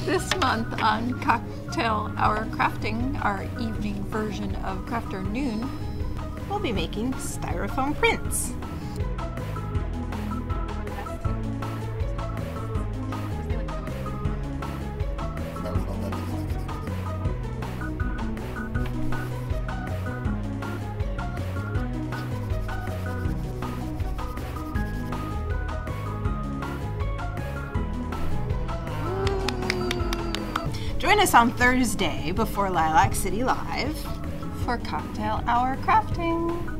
This month on Cocktail Hour Crafting, our evening version of Crafternoon, we'll be making styrofoam prints. Join us on Thursday before Lilac City Live for Cocktail Hour Crafting.